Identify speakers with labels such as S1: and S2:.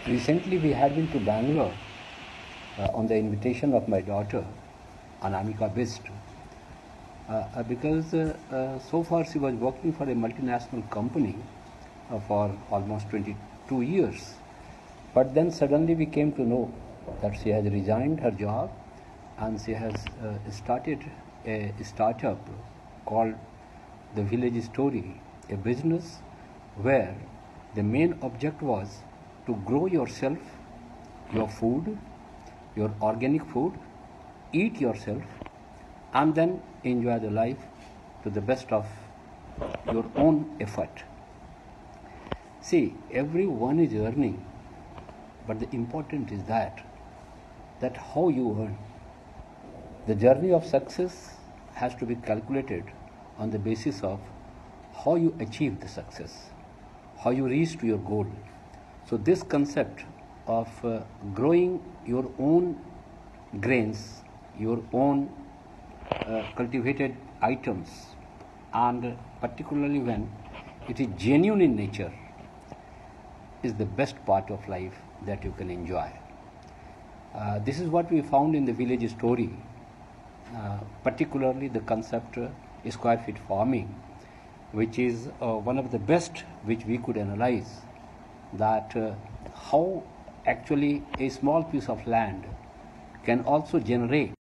S1: Recently, we had been to Bangalore on the invitation of my daughter, Anamika Bist, because so far she was working for a multinational company for almost 22 years. But then suddenly we came to know that she has resigned her job and she has started a startup called The Village Story, a business where the main object was to grow yourself, your food, your organic food, eat yourself, and then enjoy the life to the best of your own effort. See, everyone is earning, but the important is that how you earn. The journey of success has to be calculated on the basis of how you achieve the success, how you reach to your goal. So this concept of growing your own grains, your own cultivated items, and particularly when it is genuine in nature, is the best part of life that you can enjoy. This is what we found in the village story, particularly the concept square feet farming, which is one of the best which we could analyze, that how actually a small piece of land can also generate